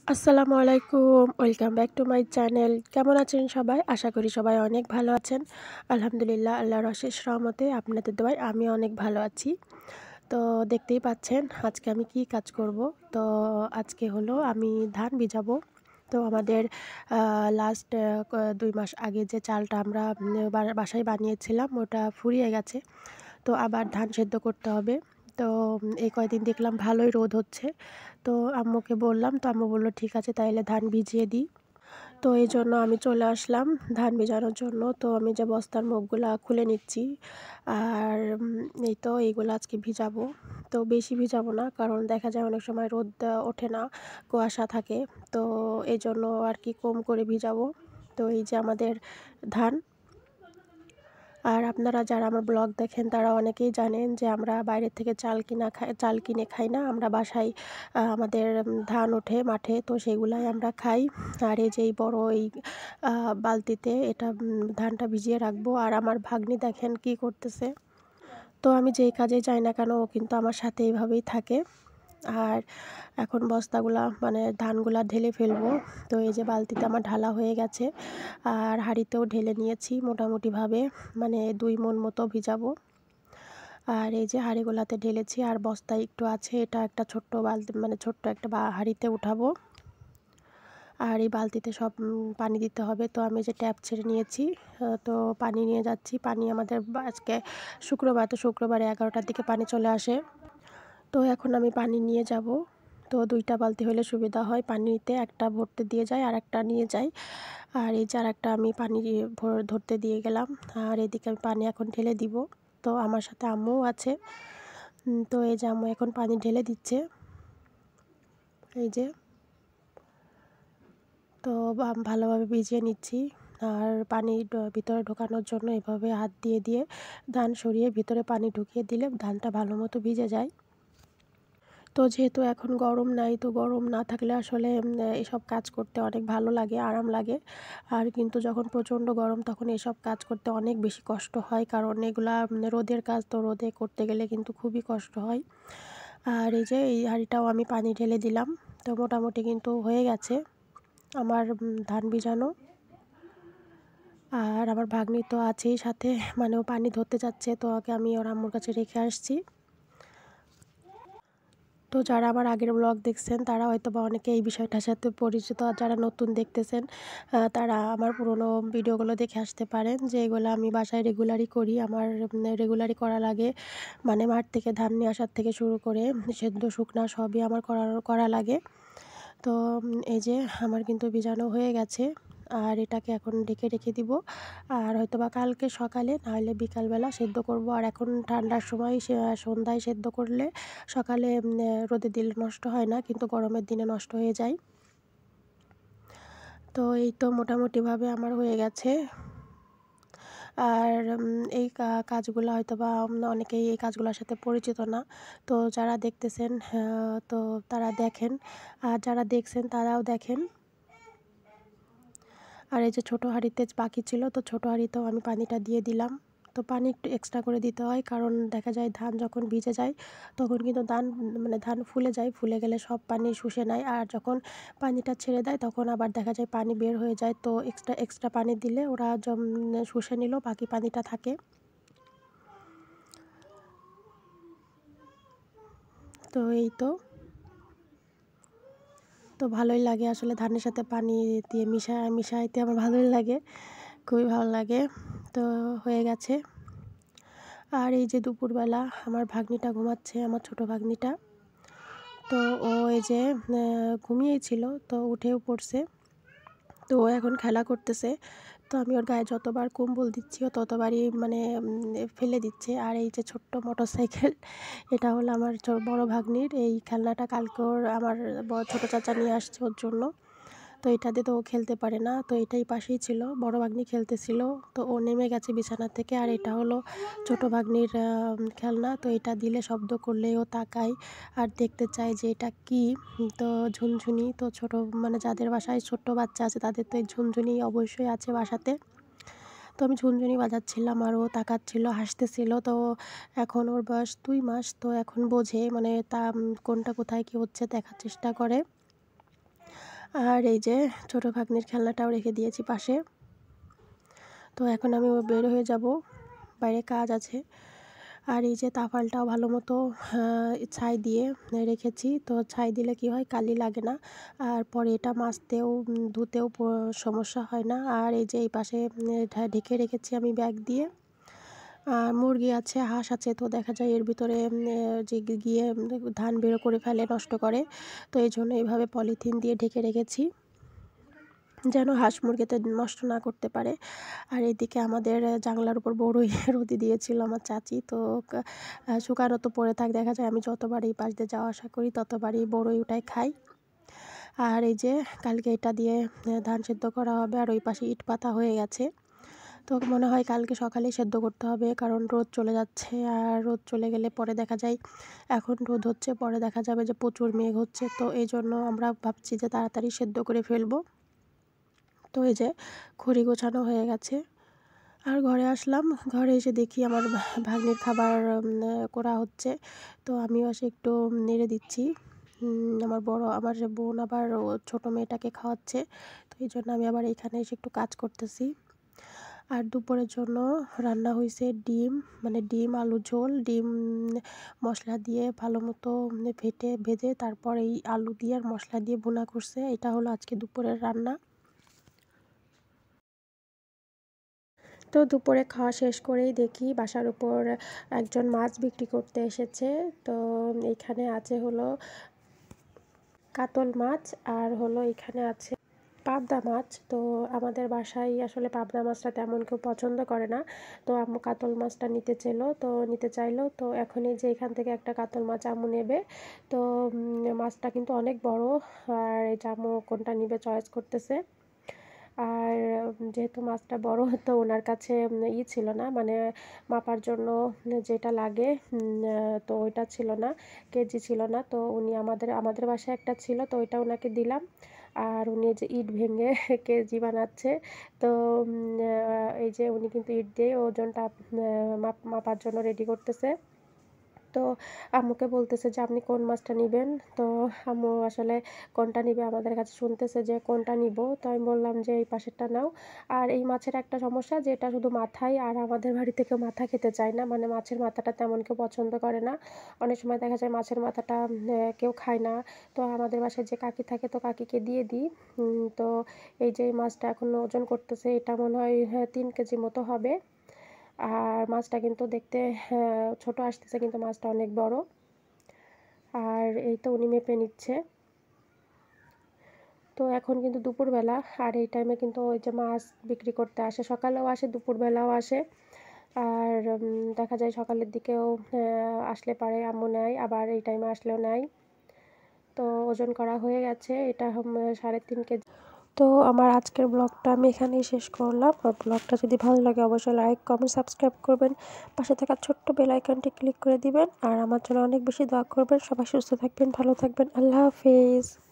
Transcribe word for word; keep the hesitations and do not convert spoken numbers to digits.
আসসালামু আলাইকুম, welcome back to my channel. কেমন আছেন সবাই? আশা করি সবাই অনেক ভালো আছেন। আলহামদুলিল্লাহ, আল্লাহর অশেষ রহমতে আপনাদের দোয়ায় আমি অনেক ভালো আছি। তো দেখতেই পাচ্ছেন আজকে আমি কি কাজ করব। তো আজকে হলো আমি ধান ভিজাবো। তো আমাদের লাস্ট দুই মাস আগে যে চালটা আমরা উম, বা- বাসায় বানিয়েছিলাম ওটা ফুরিয়ে গেছে। তো আবার ধান সেদ্ধ করতে হবে। তো উম, এই কয়দিন দেখলাম ভালোই রোদ হচ্ছে। তো আম্মুকে বললাম, তো আম্মু বলল ঠিক আছে তাইলে ধান ভিজিয়ে দিই। তো এই জন্য আমি চলে আসলাম ধান ভেজানোর জন্য। তো আমি যে বস্তার মুখগুলা খুলে নিচ্ছি। আর উম, এই তো এইগুলো আজকে ভিজাবো। তো বেশি ভিজাবো না, কারণ দেখা যায় অনেক সময় রোদ আহ, ওঠে না, কুয়াশা থাকে। তো এই জন্য আর কি কম করে ভিজাবো। তো এই যে আমাদের ধান। আর আপনারা যারা আমার ব্লগ দেখেন তারা অনেকেই জানেন যে আমরা বাইরের থেকে চাল কিনা খাই, চাল কিনে খাই না, আমরা বাসায় আহ, আমাদের উম, ধান ওঠে মাঠে, তো সেগুলাই আমরা খাই। আর এই যে এই বড় এই আহ, বালতিতে এটা উম, ধানটা ভিজিয়ে রাখবো। আর আমার ভাগ্নি দেখেন কি করতেছে। তো আমি যেই কাজে যাই না কেন ও কিন্তু আমার সাথে এইভাবেই থাকে। আর এখন বস্তাগুলা মানে ধানগুলা ঢেলে ফেলবো। তো এই যে বালতিতে আমার ঢালা হয়ে গেছে, আর হাঁড়িতেও ঢেলে নিয়েছি মোটামুটিভাবে, মানে দুই মণ মতো ভিজাবো। আর এই যে হাঁড়িগুলাতে ঢেলেছি, আর বস্তায় একটু আছে, এটা একটা ছোট্ট বালতি মানে ছোট্ট একটা বা হাঁড়িতে উঠাবো। আর এই বালতিতে সব উম, পানি দিতে হবে। তো আমি যে ট্যাপ ছেড়ে নিয়েছি, আহ, তো পানি নিয়ে যাচ্ছি। পানি আমাদের বা- আজকে শুক্রবার, তো শুক্রবারে এগারোটার দিকে পানি চলে আসে। তো এখন আমি পানি নিয়ে যাব। তো দুইটা বালতি হলে সুবিধা হয় পানি নিতে, একটা ভরতে দিয়ে যায় আর একটা নিয়ে যাই। আর এই যে আর একটা আমি পানি ভর ধরতে দিয়ে গেলাম। আর এদিকে আমি পানি এখন ঢেলে দিব। তো আমার সাথে আম্মুও আছে। উম, তো এই যে আম্মু এখন পানি ঢেলে দিচ্ছে। এই যে, তো আম ভালোভাবে ভিজিয়ে নিচ্ছি। আর পানি ড- ভিতরে ঢোকানোর জন্য এভাবে হাত দিয়ে দিয়ে ধান সরিয়ে ভিতরে পানি ঢুকিয়ে দিলে ধানটা ভালো মতো ভিজে যায়। তো যেহেতু এখন গরম নাই, তো গরম না থাকলে আসলে উম, এসব কাজ করতে অনেক ভালো লাগে, আরাম লাগে। আর কিন্তু যখন প্রচণ্ড গরম তখন এসব কাজ করতে অনেক বেশি কষ্ট হয়, কারণ এগুলা উম, রোদের কাজ, তো রোদে করতে গেলে কিন্তু খুবই কষ্ট হয়। আর এই যে এই হাঁড়িটাও আমি পানি ঢেলে দিলাম। তো মোটামুটি কিন্তু হয়ে গেছে আমার উম, ধান ভিজানো। আর আমার ভাগ্নি তো আছেই সাথে, মানে ও পানি ধরতে যাচ্ছে, তো ওকে আমি ওর আম্মুর কাছে রেখে আসছি। তো যারা আমার আগের ব্লগ দেখছেন তারা হয়তো বা অনেকে এই বিষয়টার সাথে পরিচিত, আর যারা নতুন দেখতেছেন আহ, তারা আমার পুরনো ভিডিওগুলো দেখে আসতে পারেন, যে এগুলো আমি বাসায় রেগুলারই করি। আমার রেগুলারই করা লাগে, মানে মাঠ থেকে ধান নিয়ে আসার থেকে শুরু করে সেদ্ধ শুকনা সবই আমার করা করা লাগে। তো উম, এই যে আমার কিন্তু ভিজানো হয়ে গেছে। আর এটাকে এখন ঢেকে রেখে দিব। আর হয়তো বা কালকে সকালে নাহলে বিকালবেলা সেদ্ধ করব। আর এখন ঠান্ডার সময় সে- সন্ধ্যায় সেদ্ধ করলে সকালে উম, রোদে দিলে নষ্ট হয় না, কিন্তু গরমের দিনে নষ্ট হয়ে যায়। তো এই তো মোটামুটিভাবে আমার হয়ে গেছে। আর উম, এই কা- কাজগুলো হয়তো বা উম, অনেকেই এই কাজগুলোর সাথে পরিচিত না। তো যারা দেখতেছেন আহ, তো তারা দেখেন, আর যারা দেখছেন তারাও দেখেন। আর এই যে ছোটো হাঁড়িতে বাকি ছিল, তো ছোটো হাঁড়িতেও আমি পানিটা দিয়ে দিলাম। তো পানি একটু এক্সট্রা করে দিতে হয়, কারণ দেখা যায় ধান যখন ভিজে যায় তখন কিন্তু ধান মানে ধান ফুলে যায়, ফুলে গেলে সব পানি শুষে নেয়। আর যখন পানিটা ছেড়ে দেয় তখন আবার দেখা যায় পানি বের হয়ে যায়, তো এক্সট্রা এক্সট্রা পানি দিলে ওরা জম শুষে নিল, বাকি পানিটা থাকে। তো এই তো তো ভালোই লাগে আসলে ধানের সাথে পানি দিয়ে মিশা মিশাইতে আমার ভালোই লাগে, খুবই ভালো লাগে। তো হয়ে গেছে। আর এই যে দুপুরবেলা আমার ভাগ্নিটা ঘুমাচ্ছে, আমার ছোট ভাগ্নিটা। তো ও এই যে আহ, ঘুমিয়েই ছিল, তো উঠেও পড়ছে। তো ও এখন খেলা করতেছে। তো আমি ওর গায়ে যতবার কম্বল দিচ্ছি ও ততবারই মানে উম, ফেলে দিচ্ছে। আর এই যে ছোট্ট মোটর সাইকেল, এটা হলো আমার ছো- বড় ভাগ্নির এই খেলনাটা, কালকে ওর আমার ব- ছোট চাচা নিয়ে আসছে ওর জন্য। তো এটাতে তো ও খেলতে পারে না, তো এটাই পাশেই ছিল, বড় ভাগ্নি খেলতেছিল। তো ও নেমে গেছে বিছানা থেকে। আর এটা হলো ছোট ভাগ্নির আহ, খেলনা। তো এটা দিলে শব্দ করলে ও তাকায় আর দেখতে চায় যে এটা কি। তো ঝুনঝুনি, তো ছোট মানে যাদের বাসায় ছোট্ট বাচ্চা আছে তাদের তো এই ঝুনঝুনি অবশ্যই আছে বাসাতে। তো আমি ঝুনঝুনি বাজাচ্ছিলাম আর ও তাকাচ্ছিল, হাসতেছিল। তো এখন ওর বয়স দুই মাস, তো এখন বোঝে, মানে তা উম, কোনটা কোথায় কি হচ্ছে দেখার চেষ্টা করে। আর এই যে ছোটো ভাগ্নির খেলনাটাও রেখে দিয়েছি পাশে। তো এখন আমি বের হয়ে যাব, বাইরে কাজ আছে। আর এই যে তাফালটাও ভালো মতো ছাই দিয়ে রেখেছি। তো ছাই দিলে কি হয়, কালি লাগে না, আর পরে এটা মাজতেও ধুতেও সমস্যা হয় না। আর এই যে এই পাশে ঢেকে রেখেছি আমি ব্যাগ দিয়ে। আর মুরগি আছে, হাঁস আছে, তো দেখা যায় এর ভিতরে যে গিয়ে ধান বেরো করে ফেলে, নষ্ট করে। তো এই জন্য এইভাবে পলিথিন দিয়ে ঢেকে রেখেছি, যেন হাঁস মুরগিতে নষ্ট না করতে পারে। আর এদিকে আমাদের জানলার উপর বড়ই রুদি দিয়েছিল আমার চাচি, তো শুকানো তো পড়ে থাক, দেখা যায় আমি যতবার এই পাশ দিয়ে যাওয়া আসা করি ততবারই বড়ই ওটাই খাই। আর এই যে কালকে এটা দিয়ে ধান সেদ্ধ করা হবে। আর ওই পাশে ইট পাতা হয়ে গেছে, তো মনে হয় কালকে সকালেই সেদ্ধ করতে হবে, কারণ রোদ চলে যাচ্ছে। আর রোদ চলে গেলে পরে দেখা যায়, এখন রোদ হচ্ছে, পরে দেখা যাবে যে প্রচুর মেঘ হচ্ছে। তো এই জন্য আমরা ভাবছি যে তাড়াতাড়ি সেদ্ধ করে ফেলবো। তো এই যে খড়ি গোছানো হয়ে গেছে। আর ঘরে আসলাম, ঘরে এসে দেখি আমার ভাগ্নির খাবার করা হচ্ছে। তো আমিও এসে একটু নেড়ে দিচ্ছি। আমার বড় আমার বোন আবার ছোটো মেয়েটাকে খাওয়াচ্ছে, তো এই জন্য আমি আবার এখানে এসে একটু কাজ করতেছি। আর দুপুরের জন্য রান্না হয়েছে ডিম, মানে ডিম আলু ঝোল, ডিম মশলা দিয়ে ভালো মতো ফেটে ভেজে তারপর এই আলু দিয়ে আর মশলা দিয়ে ভুনা করছে। এটা হলো আজকে দুপুরের রান্না। তো দুপুরে খাওয়া শেষ করেই দেখি বাসার উপর একজন মাছ বিক্রি করতে এসেছে। তো এইখানে আছে হলো কাতল মাছ, আর হলো এখানে আছে পাবদা মাছ। তো আমাদের বাসায় আসলে পাবদা মাছটা তেমন কেউ পছন্দ করে না, তো আম্মু কাতল মাছটা নিতে চাইলো, তো নিতে চাইলো তো এখন এই যে এখান থেকে একটা কাতল মাছ আম্মু নেবে। তো মাছটা কিন্তু অনেক বড়, আর এই যে আম্মু কোনটা নিবে চয়েস করতেছে। আর যেহেতু মাছটা বড়, তো ওনার কাছে ই ছিল না, মানে মাপার জন্য যেটা লাগে তো ওইটা ছিল না, কেজি ছিল না। তো উনি আমাদের আমাদের বাসায় একটা ছিল, তো ওইটা ওনাকে দিলাম। আর উনি যে ইট ভেঙে কেজি বানাচ্ছে। তো এই যে উনি কিন্তু ইট দিয়ে ওজনটা মাপার জন্য রেডি করতেছে। তো আম্মুকে বলতেছে যে আপনি কোন মাছটা নেবেন। তো আম্মু আসলে কোনটা নিবে আমাদের কাছে শুনতেছে যে কোনটা নিব। তো আমি বললাম যে এই পাশেরটা নাও। আর এই মাছের একটা সমস্যা যে এটা শুধু মাথায়, আর আমাদের বাড়ি থেকে মাথা খেতে চায় না, মানে মাছের মাথাটা তেমন কেউ পছন্দ করে না। অনেক সময় দেখা যায় মাছের মাথাটা কেউ খায় না। তো আমাদের বাসায় যে কাকি থাকে, তো কাকিকে দিয়ে দিই। তো এই যে মাছটা এখন ওজন করতেছে, এটা মনে হয় তিন কেজি মতো হবে। আর মাছটা কিন্তু দেখতে ছোট আসতেছে, কিন্তু মাছটা অনেক বড়। আর এই তো উনি মেপে নিচ্ছে। তো এখন কিন্তু দুপুরবেলা, আর এই টাইমে কিন্তু ওই যে মাছ বিক্রি করতে আসে, সকালেও আসে দুপুরবেলাও আসে। আর দেখা যায় সকালের দিকেও আসলে পারে আম্মু নেয়, আবার এই টাইমে আসলেও নেয়। তো ওজন করা হয়ে গেছে, এটা সাড়ে তিন কেজি। তো আমার আজকের ব্লগটা আমি এখানেই শেষ করলাম। আর ব্লগটা যদি ভালো লাগে অবশ্যই লাইক কমেন্ট সাবস্ক্রাইব করবেন, পাশে থাকা ছোট্ট বেল আইকনটি ক্লিক করে দিবেন। আর আমার জন্য অনেক বেশি দোয়া করবেন। সবাই সুস্থ থাকবেন, ভালো থাকবেন। আল্লাহ হাফেজ।